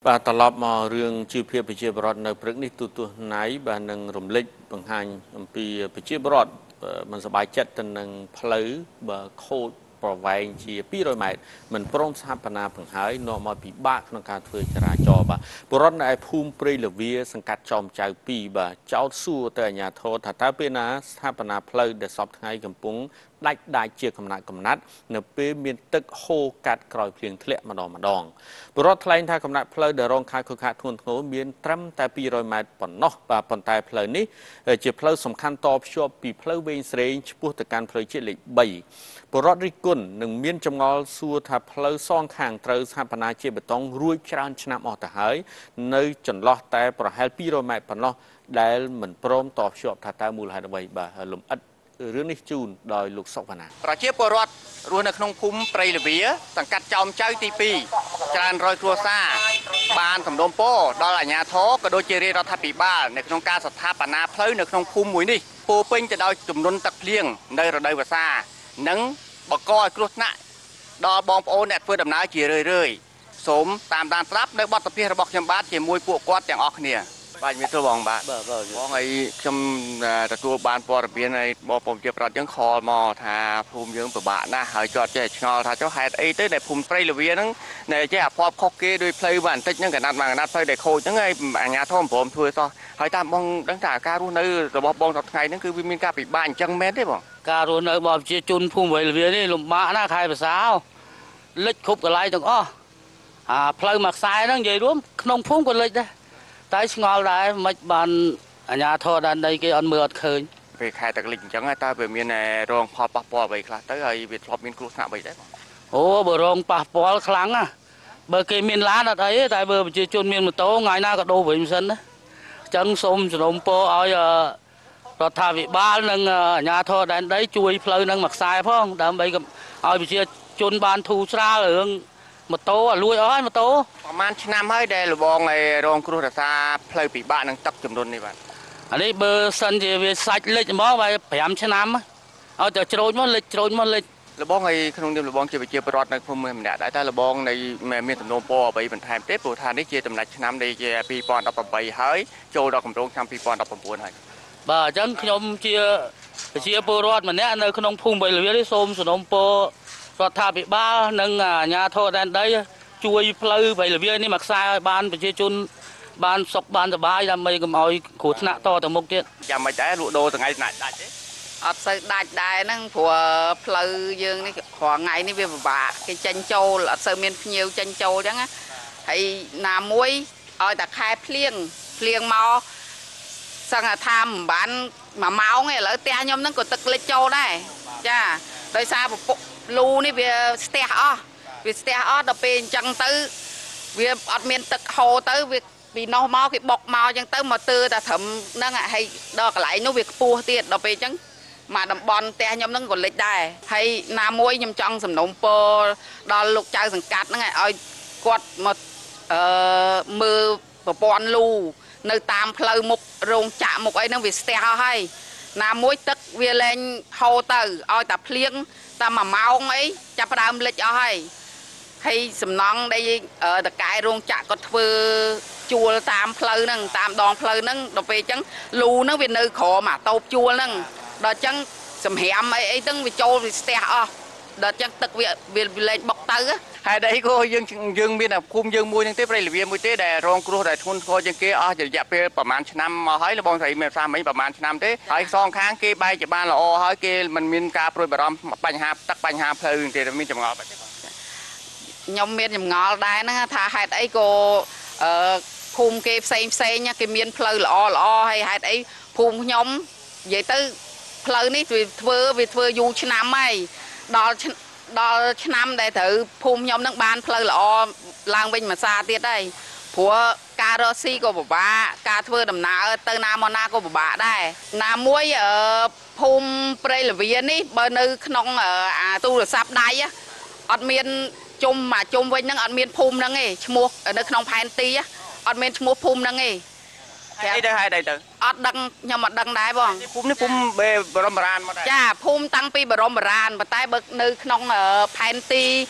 បាទត្រឡប់មករឿងជីវភាពប្រជាពលរដ្ឋនៅព្រឹកនេះទូណៃបាទនឹងរំលេចបង្ហាញអំពីប្រជាពលរដ្ឋមិនសប្បាយចិត្តទៅនឹងផ្លូវបើខូចប្រវែងជា200ម៉ែត្រមិនព្រមស្ថាបនាបង្ហើយនាំមកពិបាកក្នុងការធ្វើចរាចរណ៍បាទពលរដ្ឋនៅឯភូមិព្រៃលវាសង្កាត់ចោមចៅ2បាទចោទសួរទៅអាជ្ញាធរថាតើពេលណាស្ថាបនាផ្លូវដែលសពថ្ងៃកំពុងដាច់ជាកំណាត់នៅពេលមានទឹកហូរកាត់ក្រោយភ្លៀងធ្លាក់ម្ដងពលរដ្ឋថ្លែងថាកំណាត់ផ្លូវដែលរងខូចខាតធ្ងន់ធ្ងរមានត្រឹមតែ200ម៉ែត្រប៉ុណ្ណោះបាទប៉ុន្តែផ្លូវនេះជាផ្លូវសំខាន់តភ្ជាប់ពីផ្លូវវែងស្រេងឆ្ពោះទៅកាន់ផ្លូវជាតិលេខ3ពលរដ្ឋរិះគន់នឹងមានចម្ងល់សួរថាផ្លូវសងខាងត្រូវស្ថាបនាជាបេតុងរួចច្រើនឆ្នាំអស់ទៅហើយនៅចន្លោះតែប្រហែល200ម៉ែត្រប៉ុណ្ណោះដែលមិនព្រមតភ្ជាប់ថាតើមូលហេតុអ្វីបាទលំអិតរឿងនេះជូនដោយលោកសុកវណ្ណាប្រជាពលរដ្ឋរស់នៅក្នុងភូមិព្រៃលវាសង្កាត់ចោមចៅទី2ច្រើនរយគ្រួសារបានសំណូមពរដល់អាជ្ញាធរក៏ដូចជារាជរដ្ឋាភិបាលនៅក្នុងការស្ថាបនាផ្លូវនៅក្នុងភូមិមួយនេះពោពេញទៅដោយចំនួនទឹកភ្លៀងនៅរដូវវស្សានិងបង្កឲ្យគ្រោះថ្នាក់ដល់បងប្អូនអ្នកធ្វើដំណើរជារឿយសូមតាមដានស្ដាប់នៅបទសម្ភាសន៍របស់ខ្ញុំបាទជាមួយពួកគាត់ទាំងអស់គ្នាបាទជំរាបសួរបងបាទបងហើយខ្ញុំទទួលបានព័ត៌មានហើយបងប្អូនជាប្រដ្ឋយើងខលមកថាភូមិយើងពិបាកណាស់ហើយគាត់ចេះឆ្ងល់ថាចុះហេតុអីទៅដែលភូមិព្រៃលវាហ្នឹងដែលចេះអាភ័ព្វខុសគេដោយផ្លូវបន្តិចហ្នឹងកណាត់មកកណាត់ផ្លូវដែលខូចហ្នឹងហើយអាជ្ញាធរមិនព្រមធ្វើសោះហើយតាមបងដឹងថាការរស់នៅរបស់បងថ្ងៃហ្នឹងគឺវាមានការពិបាកអញ្ចឹងមែនទេបងការរស់នៅរបស់ប្រជាជនភូមិព្រៃលវានេះលំបាកណាស់ខែភាសាលិចគ្រប់កន្លែងទាំងអស់ផ្លូវមួយខ្សែហ្នឹងនិយាយរួមក្នុងភូមិក៏លិចដែរតែឆ្ងល់ដែរមិនបានអាជ្ញាធរដែនដីគេអត់មើលអត់ឃើញពេលខែទឹកលិចអញ្ចឹងតើវាមានរងផលប៉ះពាល់អ្វីខ្លះទៅហើយវាធ្លាប់មានគ្រោះថ្នាក់អ្វីដែរអូបើរងប៉ះពាល់ខ្លាំងណាបើគេមានឡានអត់អីតែបើប្រជាជនមានម៉ូតូថ្ងៃណាក៏ដូរវិញមិនសិនណាអញ្ចឹងសូមសំណូមពរឲ្យរដ្ឋាភិបាលនិងអាជ្ញាធរដែនដីជួយផ្លូវនឹងមួយខ្សែផងដើម្បីឲ្យប្រជាជនបានធូរស្រាលរឿងម៉ូតូលួចអស់ហើយម៉ូតូប្រហែលឆ្នាំហើយដែលលបងឯរងគ្រោះរសាផ្លូវពិបាកនឹងទឹកចំនួននេះបាទអានេះបើសិនជាវាសាច់លិចហ្មងវា5ឆ្នាំឲ្យតែច្រូចមកលិចលបងឯក្នុងនាមលបងជាប្រជាពលរដ្ឋនៅភូមិម្នាក់ដែរតែលបងនៃមានសំណូមពរអ្វីបន្ថែមទេព្រោះថានេះជាដំណាច់ឆ្នាំនៃជា2018ហើយចូលដល់គម្រោងឆ្នាំ2019ហើយបាទអញ្ចឹងខ្ញុំជាប្រជាពលរដ្ឋម្នាក់នៅក្នុងភូមិព្រៃលវានេះសូមសំណូមពររដ្ឋាភិបាលនិងអាជ្ញាធរដែនដីជួយផ្លូវព្រៃលវានេះមកខ្សែឲ្យបានប្រជាជនបានសុខបានសប្បាយដើម្បីកុំឲ្យគ្រោះថ្នាក់តទៅមុខទៀតយ៉ាងម៉េចដែរលក់ដូរថ្ងៃណាដាច់ទេអត់សូវដាច់ដែរហ្នឹងព្រោះផ្លូវយើងនេះរាល់ថ្ងៃនេះវាពិបាកគេចេញចូលអត់សូវមានភ្ញៀវចេញចូលអញ្ចឹងហើយណាមួយឲ្យតែខែភ្លៀងមកសឹងថាមិនបាន1ម៉ោងទេឥឡូវផ្ទះខ្ញុំហ្នឹងក៏ទឹកលិចចូលដែរចាដោយសារពពុះលូនេះវាស្ទះអស់ដល់ពេលអញ្ចឹងទៅវាអត់មានទឹកហូរទៅវាពីនោះមកគេបុកមកអញ្ចឹងទៅមកទើតែត្រឹមហ្នឹងហើយដល់កន្លែងនោះវាខ្ពស់ទៀតដល់ពេលអញ្ចឹងមកតំបន់ផ្ទះខ្ញុំហ្នឹងក៏លិចដែរហើយណាមួយខ្ញុំចង់សំណូមពរដល់លោកចៅសង្កាត់ហ្នឹងឲ្យគាត់មកមើលប្រព័ន្ធលូនៅតាមផ្លូវមុខរោងចក្រមុខអីហ្នឹងវាស្ទះអស់ហើយណាមួយទឹកវាលែងហូរទៅឲ្យតែភ្លៀងតែ1ម៉ោងអីចាប់ផ្ដើមលិចអស់ហើយសំណង់ដែលតកែរោងចក្រគាត់ធ្វើជួលតាមផ្លូវហ្នឹងតាមដងផ្លូវហ្នឹងដល់ពេលអញ្ចឹងលូហ្នឹងវានៅក្រោមអាតូបជួលហ្នឹងដល់អញ្ចឹងសម្រាមអីហ្នឹងវាចូលវាស្ទះអស់ដល់អញ្ចឹងទឹកវាលែងបុកទៅហេតុអីក៏យើងមានភូមិយើងមួយហ្នឹងទេព្រៃលវាមួយទេដែលរងគ្រោះដែលធ្ងន់ធ្ងរជាងគេអស់រយៈពេលប្រហែលឆ្នាំមកហើយបងស្រីមានប្រសាសន៍មិញប្រហែលឆ្នាំទេហើយសងខាងគេបែរជាបានល្អហើយគេមិនមានការព្រួយបារម្ភបញ្ហាទឹកបញ្ហាផ្លូវទេមានចម្ងល់បាត់ទេខ្ញុំមានចម្ងល់ដែរហ្នឹងថាហេតុអីក៏ភូមិគេផ្សេងគេមានផ្លូវល្អហើយហេតុអីភូមិខ្ញុំនិយាយទៅផ្លូវនេះវាធ្វើយូរឆ្នាំហើយដល់ឆ្នាំដែលត្រូវភូមិខ្ញុំនឹងបានផ្លូវល្អឡើងវិញមួយសារទៀតហើយព្រោះការរកស៊ីក៏ពិបាកការធ្វើដំណើរទៅណាមកណាក៏ពិបាកដែរណាមួយភូមិព្រៃលវានេះបើនៅក្នុងអាទូរស័ព្ទដៃអត់មានជុំវិញហ្នឹងអត់មានភូមិហ្នឹងទេឈ្មោះនៅក្នុងផែនទីអត់មានឈ្មោះភូមិហ្នឹងទេអីទៅហើយទៅអត់ដឹងខ្ញុំអត់ដឹងដែរបងភូមិនេះភូមិបរមរានមកដែរចាភូមិតាំងពីបរមរានប៉ុន្តែបើនៅក្នុងផែនទី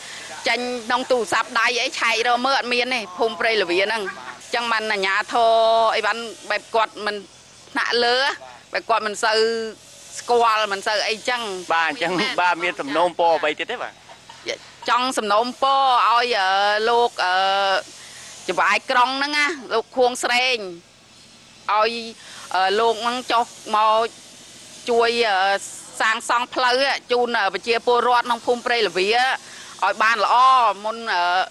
chanh nông tù sạp đáy ấy chạy rồi mơ ăn miên này phùng prey là vì năng chẳng mình là nhà thô ấy bán bẹp quạt mình nạ lứa bẹp quạt mình sơ squall mình sơ ấy chăng ba chẳng ba miên sầm nôm po vậy thế bà trong sầm nôm po oi luộc chụp ai krong đó nha luộc khuôn sren oi luộc măng chọc màu chui sang song phơi chun ở chia po rót nông phun prey là vì oi ban là o môn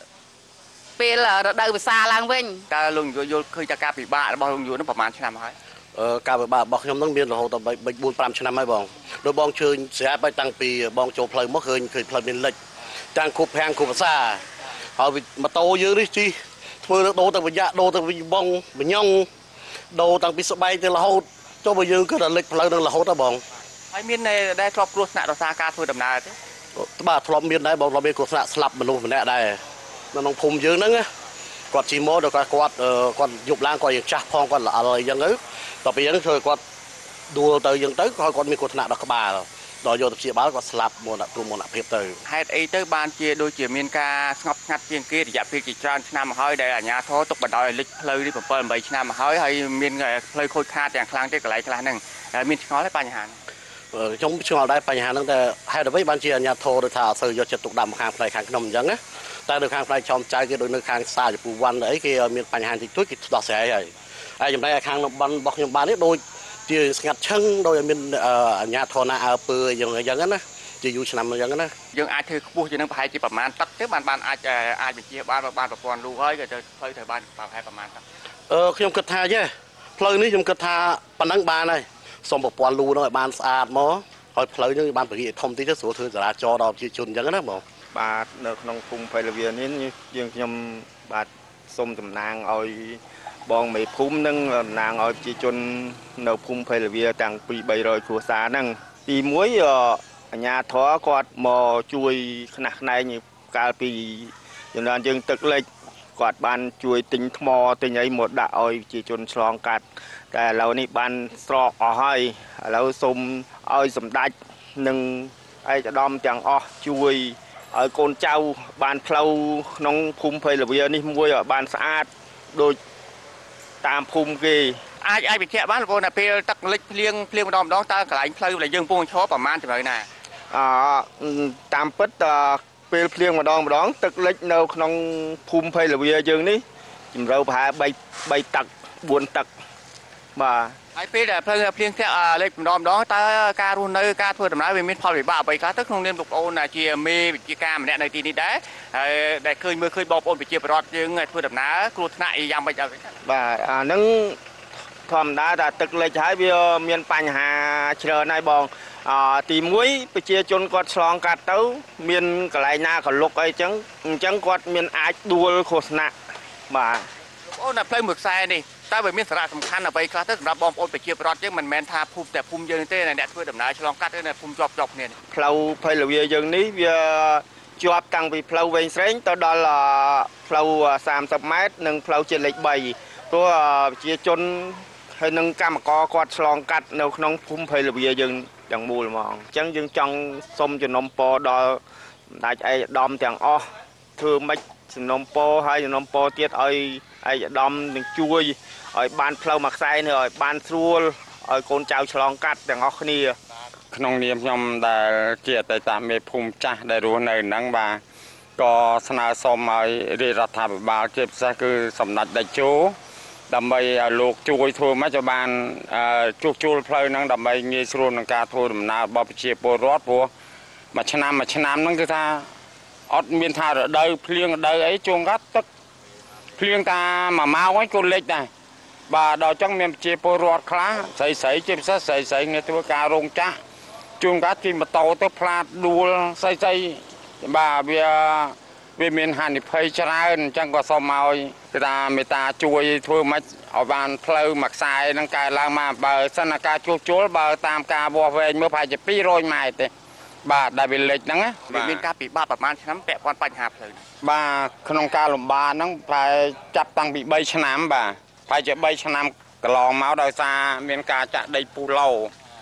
pe là đời về xa lang vinh ta luôn vô khơi ta ca bị bạ bao luôn vô nóประมาณឆ្នាំហើយការពិបាករបស់ខ្ញុំនឹងមានរហូតដល់3 4 5 ឆ្នាំហើយបងដោយបងជឿស្រាប់ហើយតាំងពីបងចូលផ្លូវមកឃើញផ្លូវមានលិចតាំងគ្រប់ហាងគ្រប់ភាសាហើយម៉ូតូយើងនេះជិះធ្វើដូរទៅវិញ្ញាដូរទៅវិញបងបញងដូរតាំងពីស្បែកទៅរហូតចុះបើយើងគឺតែលិចផ្លូវនឹងរហូតដល់បងហើយមានដែលធ្លាប់គ្រោះថ្នាក់ដោយសារការធ្វើដំណើរទេបាទធ្លាប់មានដែរបងធ្លាប់មានគ្រោះថ្នាក់ស្លាប់មនុស្សម្នាក់ដែរនៅក្នុងភូមិយើងហ្នឹងគាត់ជិះម៉ូតគាត់យប់ឡើងគាត់យ៉ាងចាស់ផងគាត់ល្អអីចឹងទៅដល់ពេលហ្នឹងធ្វើគាត់ដួលទៅចឹងទៅគាត់មានគ្រោះថ្នាក់ដល់ក្បាលដល់យកទៅព្យាបាលគាត់ស្លាប់មរណភាពទៅហេតុអីទៅបានជាដូចជាមានការស្ងប់ស្ងាត់ជាងគេរយៈពេលជាច្រើនឆ្នាំមកហើយដែលអាជ្ញាធរទុកបណ្ដោយឲ្យលិចផ្លូវនេះ7 8ឆ្នាំមកហើយមានផ្លូវខូចខាតយ៉ាងខ្លាំងទេកន្លែងខ្លះហ្នឹងមានឆ្ងល់ទេបញ្ហាហ្នឹងខ្ញុំឆ្ងល់ដែរបញ្ហាហ្នឹងតែហេតុអ្វីបានជាអាជ្ញាធរដូចថាអត់សូវយកចិត្តទុកដាក់មកខាងផ្នែកខាងក្នុងអញ្ចឹងណាតែនៅខាងផ្នែកចំចៅគេដូចនៅខាងសាជពូវ័នអីគេមានបញ្ហាតិចតួចគេដោះស្រាយហើយចំណែកខាងប័ណ្ណរបស់ខ្ញុំបាននេះដូចជាស្ងាត់ឈឹងដោយមានអាជ្ញាធរណាអើពើយ៉ាងណាជាយូរឆ្នាំអញ្ចឹងណាយើងអាចធ្វើខ្ពស់ជាងនឹងប្រហែលជាប្រមាណទឹកទេបានអាចបញ្ជាបានប្រព័ន្ធលូហើយក៏ទៅផ្លូវត្រូវបានប្រហែលប្រមាណទឹកខ្ញុំគិតថាទេផ្លូវនេះខ្ញុំគិតថាប៉ុណ្ណឹងបានហើយសូមប្រព័ន្ធលូហ្នឹងឲ្យបានស្អាតមកហើយផ្លូវហ្នឹងបានពង្រីកធំតិចទៅស្រួលធ្វើចរាចរណ៍ដល់ប្រជាជនអញ្ចឹងណាបងបាទនៅក្នុងភូមិភៃលវានេះយើងខ្ញុំបាទសូមតំណាងឲ្យបងមេភូមិនឹងតំណាងឲ្យប្រជាជននៅភូមិភៃលវាតាំងពី300គ្រួសារហ្នឹងទី1អាជ្ញាធរគាត់មកជួយខ្នះខ្នែងកាលពីចំនួនយើងទឹកលិចគាត់បានជួយទិញថ្មទិញអីមកដាក់ឲ្យប្រជាជនឆ្លងកាត់តែឥឡូវនេះបានស្រកអស់ហើយឥឡូវសូមឲ្យសម្ដេចនិងឯកឧត្តមទាំងអស់ជួយឲ្យកូនចៅបានផ្លូវក្នុងភូមិភៃលវានេះមួយឲ្យបានស្អាតដូចតាមភូមិគេអាចវិភាគបានបងថាពេលទឹកលិចភ្លៀងម្ដងតើកន្លែងផ្លូវដែលយើងកំពុងឈរប្រមាណចំណុចណាតាមពិតពេលភ្លៀងម្ដងទឹកលិចនៅក្នុងភូមិភៃលវាយើងនេះជម្រៅប្រហែល3 ទឹក4 ទឹកបាទហើយពេលដែលភ្លៀងធ្លាក់លិចម្ដងតើការរស់នៅការធ្វើដំណើរវាមានផលវិបាកអ្វីខ្លះទៅក្នុងនាមលោកប្អូនជាមេវិជ្ជាការម្នាក់នៅទីនេះដែរហើយដែលឃើញបងប្អូនប្រជាពលរដ្ឋយើងធ្វើដំណើរគ្រោះថ្នាក់យ៉ាងម៉េចដែរបាទអាហ្នឹងធម្មតាតែទឹកលិចហើយវាមានបញ្ហាច្រើនហើយបងទី1ប្រជាជនគាត់ឆ្លងកាត់ទៅមានកន្លែងណាកលុកអីចឹងអញ្ចឹងគាត់មានអាចដួលគ្រោះថ្នាក់បាទអូនតែផ្លូវមួយខ្សែនេះតើវាមានសារៈសំខាន់អ្វីខ្លះទៅសម្រាប់បងប្អូនប្រជាពលរដ្ឋយើងមិនមែនថាភូមិតែភូមិយើងទេអ្នកធ្វើដំណើរឆ្លងកាត់ទេភូមិជាប់គ្នាផ្លូវភៃលវាយើងនេះវាជាប់តាំងពីផ្លូវវែងស្រេងទៅដល់ផ្លូវ30 ម៉ែត្រនិងផ្លូវជាតិលេខ3ព្រោះប្រជាជនហើយនឹងកម្មករគាត់ឆ្លងកាត់នៅក្នុងភូមិភៃលវាយើងទាំងមូលហ្មងអញ្ចឹងយើងចង់សុំជំនុំពរដល់សម្ដេចឯកឧត្តមទាំងអស់ធ្វើម៉េចជំនុំពរហើយជំនុំពរទៀតឲ្យឯកឧត្តមនឹងជួយឲ្យបានផ្លូវមួយខ្សែនេះឲ្យបានស្រួលឲ្យកូនចៅឆ្លងកាត់ទាំងអស់គ្នាក្នុងនាមខ្ញុំដែលជាអតីតមេភូមិចាស់ដែលរស់នៅហ្នឹងបាទក៏ស្នើសុំឲ្យរាជរដ្ឋាភិបាលជាពិសេសគឺសម្ដេចតេជោដើម្បីឲ្យលោកជួយធ្វើមកchoបានជួសជុលផ្លូវហ្នឹងដើម្បីងាយស្រួលក្នុងការធ្វើដំណើររបស់ប្រជាពលរដ្ឋព្រោះមួយឆ្នាំហ្នឹងគឺថាអត់មានថារដូវភ្លៀងរដូវអីជួងកាត់ទឹកភ្លៀងតា1 ម៉ោងអីក៏លិចដែរបាទដល់ចឹងមានប្រជាពលរដ្ឋខ្លះស្រីជាពិសេសស្រីងារធ្វើការរោងចក្រជួងកាត់ជិះម៉ូតូទៅផ្លាតដួលស្រីបាទវាមានហានិភ័យច្រើនអញ្ចឹងក៏សូមឲ្យគេថាមេត្តាជួយធ្វើម៉េចឲ្យបានផ្លូវមួយខ្សែនឹងកែឡើងមកបើសិនការជួសជុលបើតាមការវាស់វែងមើលប្រហែលជា200 ម៉ែត្រទេបាទដែលវាលិចហ្នឹងវាមានការពិបាកប្រហែលឆ្នាំពាក់ព័ន្ធបញ្ហាផ្លូវបាទក្នុងការលំបាកហ្នឹងប្រហែលចាប់តាំងពី3 ឆ្នាំបាទប្រហែលជា3 ឆ្នាំកន្លងមកដោយសារមានការចាក់ដីពុះឡូ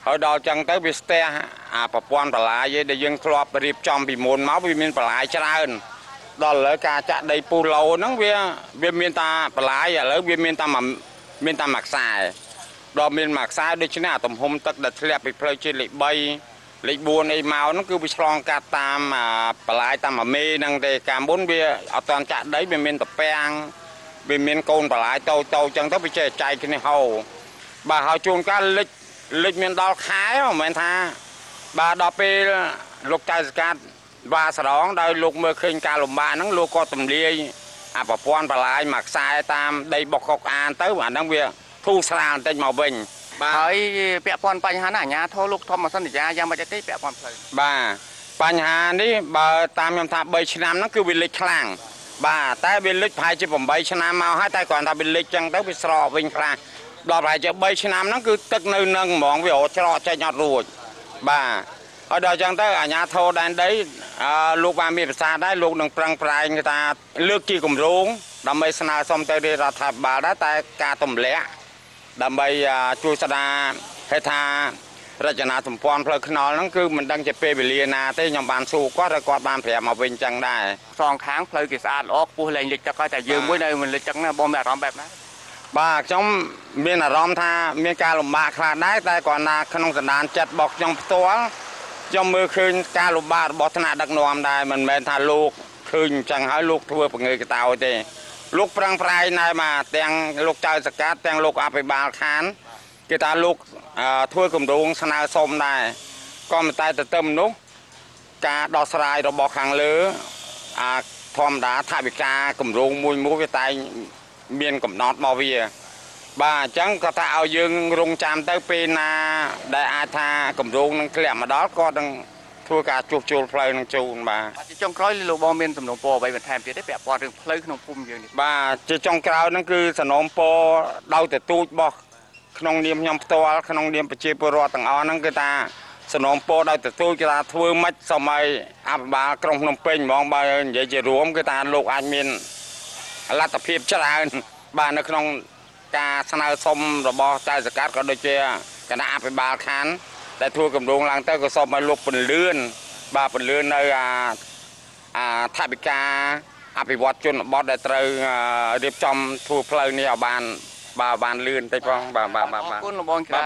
ហើយដល់ចឹងទៅវាស្ទះអាប្រព័ន្ធបន្លាយដែលយើងធ្លាប់រៀបចំពីមុនមកវាមានបន្លាយច្រើនដល់ឥឡូវការចាក់ដីពុះឡូហ្នឹងវាមានតាបន្លាយឥឡូវវាមានតាមួយខ្សែដល់មានមួយខ្សែដូច្នេះអាទំហំទឹកដែលធ្លាក់ពីផ្លូវជាតិលេខ3លេខ4អីមកហ្នឹងគឺវាឆ្លងកាត់តាមបន្លាយតាមអាមេហ្នឹងទេកាលមុនវាអត់តាន់ចាក់ដីវាមានតពាំងវាមានកូនបន្លាយតូចចឹងទៅវាចេះចែកគ្នាហូរបាទហើយជួនកាលលិចមានដល់ខែមិនមែនថាបាទដល់ពេលលោកចៅសកាត់វ៉ាស្រងដោយលោកមើលឃើញការលំបាកហ្នឹងលោកក៏ទម្លាយអាប្រព័ន្ធបន្លាយមួយខ្សែតាមដីបុកកុកអានទៅអាហ្នឹងវាធូរស្រាលបន្តិចមកវិញបាទហើយពាក់ព័ន្ធបញ្ហាណាអាជ្ញាធរលោកធម្មសន្យាយ៉ាងម៉េចទេពាក់ព័ន្ធផ្លូវបាទបញ្ហានេះបើតាមខ្ញុំថា3ឆ្នាំហ្នឹងគឺវាលិចខ្លាំងបាទតែវាលិចប្រហែលជា8ឆ្នាំមកហើយតែគ្រាន់តែវាលិចចឹងទៅវាស្រកវិញខ្លះដល់ប្រហែលជា3ឆ្នាំហ្នឹងគឺទឹកនៅនឹងហ្មងវារត់ច្រកចេញអត់រួចបាទហើយដល់ចឹងទៅអាជ្ញាធរដែនដីលោកបានមានប្រសាសន៍ដែរលោកនឹងប្រឹងប្រែងថាលើកជាគម្រោងដើម្បីស្នើសុំទៅរដ្ឋាភិបាលដែរតែការទម្លាក់ដើម្បីជួយស្ដារហេដ្ឋារចនាសម្ព័ន្ធផ្លូវថ្នល់ហ្នឹងគឺមិនដឹងជាពេលវេលាណាទេខ្ញុំបានសួរគាត់ហើយគាត់បានប្រាប់មកវិញចឹងដែរសងខាងផ្លូវគេស្អាតល្អខ្ពស់លែងលិចទឹកហើយតែយើងមួយនៅមិនលិចទឹកណាបងមានអារម្មណ៍បែបណាបាទខ្ញុំមានអារម្មណ៍ថាមានការលំបាកខ្លះដែរតែគ្រាន់តែក្នុងសន្តានចិត្តរបស់ខ្ញុំផ្ទាល់ខ្ញុំមើលឃើញការលំបាករបស់ថ្នាក់ដឹកនាំដែរមិនមែនថាលោកឃើញអញ្ចឹងហើយលោកធ្វើបង្ងើយកតោទេលោកប្រឹងប្រែងណែមកទាំងលោកចៅសកាត់ទាំងលោកអភិបាលខានគេថាលោកធ្វើគម្រោងស្នើសុំដែរក៏តែទៅទៅនោះការដោះស្រាយរបស់ខាងលើធម្មតាថាវិការគម្រោងមួយវាតែមានកំណត់មកវាបាទអញ្ចឹងក៏ថាឲ្យយើងរងចាំទៅពេលណាដែលអាចថាគម្រោងនឹងធ្លាក់មកដល់ក៏នឹងធ្វើការជួសជុលផ្លូវនឹងជូនបាទជាចុងក្រោយលោកបងមានសំណូមពរអ្វីបន្ថែមទៀតទេពាក់ព័ន្ធរឿងផ្លូវក្នុងភូមិយើងនេះបាទជាចុងក្រោយហ្នឹងគឺសំណូមពរដោយទទូចរបស់ក្នុងនាមខ្ញុំផ្ទាល់ក្នុងនាមប្រជាពលរដ្ឋទាំងអស់ហ្នឹងគឺថាសំណូមពរដោយទទូចគឺថាធ្វើម៉េចសម័យអភិបាលក្រុងភ្នំពេញហ្មងបើនិយាយជារួមគឺថាលោកអាចមានលទ្ធភាពច្រើនបាទនៅក្នុងការស្នើសុំរបស់ចៅសកាត់ក៏ដូចជាគណៈអភិបាលខានដែលធ្វើគម្រោងឡើងទៅក៏សូមឲ្យលោកពន្លឿនបាទពន្លឿននៅថវិកាអភិវឌ្ឍជនបទដែលត្រូវរៀបចំធ្វើផ្លូវនេះឲ្យបានលឿនតិចផងបាទអរគុណលោកបងច្រើន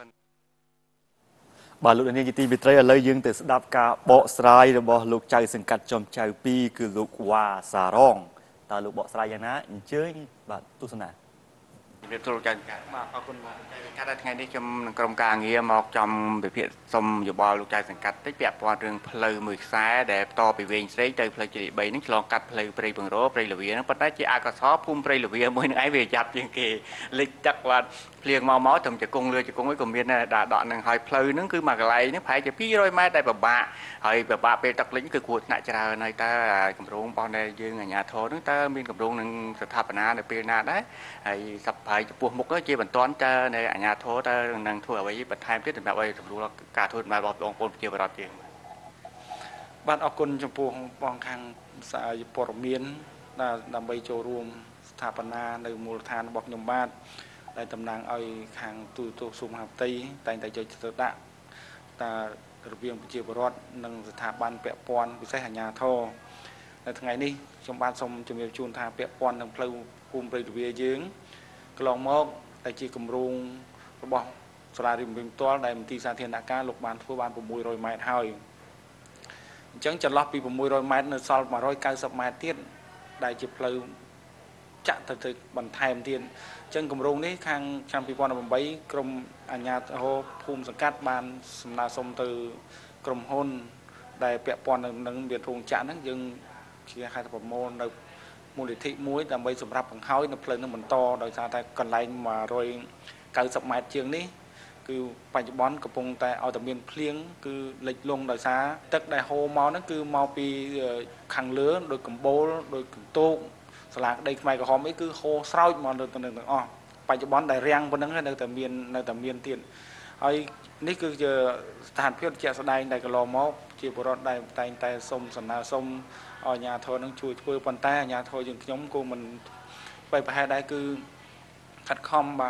បាទលោកនាងជាទីមេត្រីឥឡូវយើងទៅស្ដាប់ការបកស្រាយរបស់លោកចៅសង្កាត់ចំចៅ2គឺលោកវ៉ាសារងតើលោកបកស្រាយយ៉ាងណាអញ្ជើញបាទទស្សនាជំរាបសួរចៅសង្កាត់បាទអរគុណបងចៅសង្កាត់ថ្ងៃនេះខ្ញុំនឹងក្រុមការងារមកចំវិភាគសុំយោបល់លោកចៅសង្កាត់តិចពាក់ព័ន្ធរឿងផ្លូវមួយខ្សែដែលបន្តពីវែងស្រេកទៅផ្លូវជាតិ3នេះឆ្លងកាត់ផ្លូវព្រៃបង្រោព្រៃលវាហ្នឹងប៉ុន្តែជាអកុសលភូមិព្រៃលវាមួយនឹងឯងវាយ៉ាប់ជាងគេលិចទឹកបាទភ្លៀងមកត្រឹមជង្គង់លើជង្គង់អីក៏មានដែរដកនឹងហើយផ្លូវហ្នឹងគឺមួយកន្លែងហ្នឹងប្រហែលជា200ម៉ែត្រដែលពិបាកហើយពិបាកពេលទឹកលិចគឺគ្រោះថ្នាក់ច្រើនហើយតើគម្រោងរបស់ដែលយើងអាជ្ញាធរហ្នឹងតើមានគម្រោងនឹងស្ថាបនានៅពេលណាដែរហើយសប្បាយចំពោះមុខជាបន្តតើនៅអាជ្ញាធរតើនឹងធ្វើអ្វីបន្ថែមទៀតសម្រាប់ឲ្យស្រួលការធ្វើរបស់បងប្អូនប្រជាពលរដ្ឋយើងបាទអរគុណចំពោះបងខាងសារព័ត៌មានដើម្បីចូលរួមស្ថាបនានៅមូលដ្ឋានរបស់ខ្ញុំបាទដែលតំណាងឲ្យខាងទូតក្រសួងមហាផ្ទៃតែងតែយកចិត្តទុកដាក់តារវាងប្រជាពលរដ្ឋនិងស្ថាប័នពាក់ព័ន្ធពិសេសអាជ្ញាធរនៅថ្ងៃនេះខ្ញុំបាទសូមជំរាបជូនថាពាក់ព័ន្ធនឹងផ្លូវភូមិព្រៃលវាយើងកន្លងមកតែជាគម្រោងរបស់សាលារៀនវិញផ្ទាល់ដែលមន្ទីរសាធារណការលោកបានធ្វើបាន600ម៉ែត្រហើយអញ្ចឹងចន្លោះពី600ម៉ែត្រនៅសល់190ម៉ែត្រទៀតដែលជាផ្លូវចាក់ទៅបន្ថែមទៀតអញ្ចឹងគម្រោងនេះខាងឆ្នាំ2018ក្រមអាជ្ញាធរភូមិសង្កាត់បានសំណើសុំទៅក្រុមហ៊ុនដែលពាក់ព័ន្ធនឹងមានរោងចក្រហ្នឹងយើងជាហេតុប្រមូលនៅមូលនិធិមួយដើម្បីសម្រាប់បង្ហើយនៅផ្លូវនឹងបន្តដោយសារតែកន្លែង190ម៉ែត្រជាងនេះគឺបច្ចុប្បន្នកំពុងតែឲ្យតែមានភ្លៀងគឺលិចលង់ដោយសារទឹកដែលហូរមកហ្នឹងគឺមកពីខាងលើដោយកំបូលដោយកន្ទោកសាលាក្តីខ្មែរក្រហមអីគឺហូរស្រោចមកទៅទាំងអស់បច្ចុប្បន្នដែលរាំងប៉ុណ្ណឹងនៅតែមានទៀតហើយនេះគឺជាស្ថានភាពជាក់ស្ដែងដែលកន្លងមកជាពលរដ្ឋដែលតែងតែសុំសំណើសុំអាជ្ញាធរនឹងជួយធ្វើប៉ុន្តែអាជ្ញាធរយើងខ្ញុំក៏មិនបែបប្រហែលដែរគឺខិតខំបាន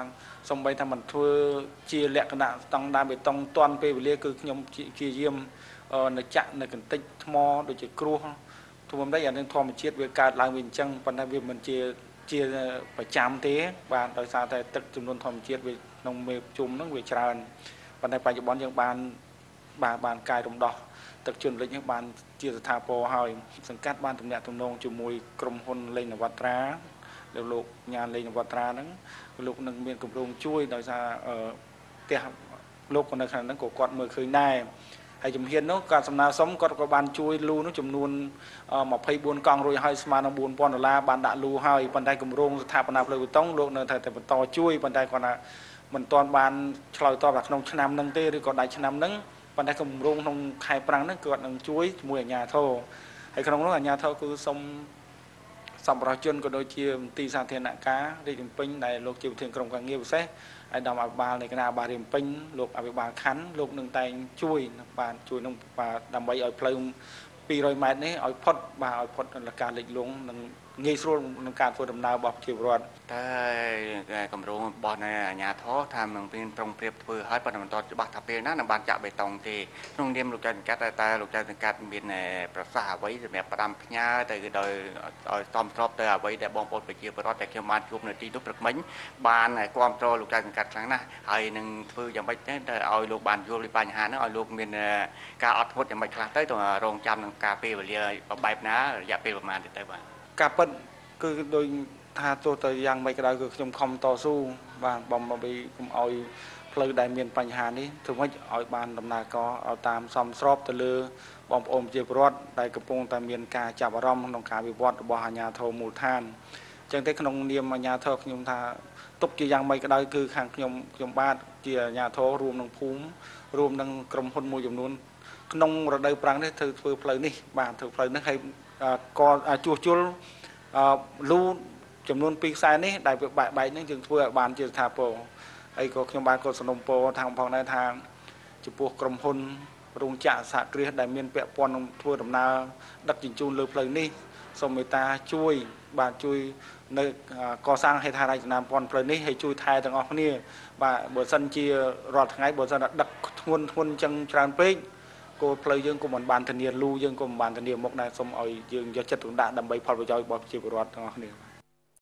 សំបីថាមិនធ្វើជាលក្ខណៈស្តង់ដារបេតុងតាន់ពេលវេលាគឺខ្ញុំជាយាមនៅចាក់នៅកន្តិចថ្មដូចជាគ្រោះធ្វើមិនได้អានឹងធម្មជាតិវាកើតឡើងវាអញ្ចឹងប៉ុន្តែវាមិនជាប្រចាំទេបាទដោយសារតែទឹកចំនួនធម្មជាតិវាក្នុងមេជុំហ្នឹងវាច្រើនប៉ុន្តែបច្ចុប្បន្នយើងបានកែរំដោះទឹកជន់លិចហ្នឹងបានជាស្ថាពរហើយសង្កាត់បានទំនាក់ទំនងជាមួយក្រុមហ៊ុនលេងនវត្រាលោកញ៉ានលេងនវត្រាហ្នឹងលោកនឹងមានគម្រោងជួយដោយសារផ្ទះលោកនៅខាងហ្នឹងក៏គាត់មើលឃើញដែរហើយជំហាននោះគាត់សំណើសុំគាត់ក៏បានជួយលូនោះចំនួន24កង់រួចហើយស្មើនឹង$4000បានដាក់លូហើយប៉ុន្តែគម្រោងស្ថាបនាផ្លូវបេតុងលោកនៅតែបន្តជួយប៉ុន្តែគាត់ថាមិនទាន់បានឆ្លើយតបក្នុងឆ្នាំហ្នឹងទេឬក៏ដាច់ឆ្នាំហ្នឹងប៉ុន្តែគម្រោងក្នុងខែប្រាំងហ្នឹងគាត់នឹងជួយជាមួយអាជ្ញាធរហើយក្នុងនោះអាជ្ញាធរគឺសុំសម្រាប់ជនក៏ដូចជាមន្ទីរសាធារណការរាជភ្នំពេញដែលលោកជាប្រធានក្រុមការងារពិសេសឯកឧត្តមអភិបាលនៃគណៈអភិបាលរាជភ្នំពេញលោកអភិបាលខណ្ឌលោកនឹងតែងជួយបានជួយនឹងដើម្បីឲ្យផ្លូវ200ម៉ែត្រនេះឲ្យផុតបាទឲ្យផុតនៅការលិចលង់និងងាយស្រួលក្នុងការធ្វើដំណើររបស់ប្រជាពលរដ្ឋតែគម្រោងរបស់នៃអាជ្ញាធរថានឹងមានប្រុងប្រៀបធ្វើឲ្យប៉ុន្តែមិនទាន់ច្បាស់ថាពេលណានឹងបានចាក់បេតុងទេក្នុងនាមលោកចៅសង្កាត់តែលោកចៅសង្កាត់មានប្រសាសន៍អ្វីសម្រាប់ផ្ដាំផ្ញើទៅដោយឲ្យតំស្របទៅអ្វីដែលបងប្អូនប្រជាពលរដ្ឋដែលខ្ញុំបានជួបនៅទីនោះព្រឹកមិញបានគ្រប់គ្រងលោកចៅសង្កាត់ខ្លាំងណាស់ហើយនឹងធ្វើយ៉ាងម៉េចទៅឲ្យលោកបានយល់ពីបញ្ហាហ្នឹងឲ្យលោកមានការអត់ធ្មត់យ៉ាងម៉េចខ្លះទៅរងចាំនឹងការពេលវេលាបែបណារយៈពេលប្រហែលទៅបាទការពិតគឺដោយថាទោះទៅយ៉ាងម៉េចក៏ដោយគឺខ្ញុំខំតស៊ូបាទបំបីកុំឲ្យផ្លូវដែលមានបញ្ហានេះធ្វើម៉េចឲ្យបានដំណើរការឲ្យតាមសមស្របទៅលើបងប្អូនប្រជាពលរដ្ឋដែលកំពុងតែមានការចាប់អារម្មណ៍ក្នុងការវិវត្តរបស់អាជ្ញាធរមូលដ្ឋានអញ្ចឹងទេក្នុងនាមអាជ្ញាធរខ្ញុំថាទុកជាយ៉ាងម៉េចក៏ដោយគឺខាងខ្ញុំបាទជាអាជ្ញាធររួមនឹងភូមិរួមនឹងក្រុមហ៊ុនមួយចំនួនក្នុងរដូវប្រាំងនេះធ្វើផ្លូវនេះបាទធ្វើផ្លូវនេះហើយក៏ជួសជុលលូចំនួន2ខ្សែនេះដែលវាបែកនេះយើងធ្វើឲ្យបានជាស្ថាពរហើយក៏ខ្ញុំបានក៏សំណូមពរថាផងដែរថាចំពោះក្រុមហ៊ុនរោងចក្រសហគ្រាសដែលមានពាក់ព័ន្ធនឹងធ្វើដំណើរដឹកជញ្ជូនលើផ្លូវនេះសូមមេត្តាជួយបាទជួយនៅកសាងហេដ្ឋារចនាសម្ព័ន្ធផ្លូវនេះហើយជួយថែទាំងអស់គ្នាបាទបើសិនជារាល់ថ្ងៃបើសិនតែដឹកធ្ងន់អញ្ចឹងច្រើនពេកគោលផ្លូវយើងក៏មិនបានធានាលូយើងក៏មិនបានធានាមុខដែរសូមឲ្យយើងយកចិត្តទុកដាក់ដើម្បីផលប្រយោជន៍របស់ប្រជាពលរដ្ឋទាំងអស់គ្នា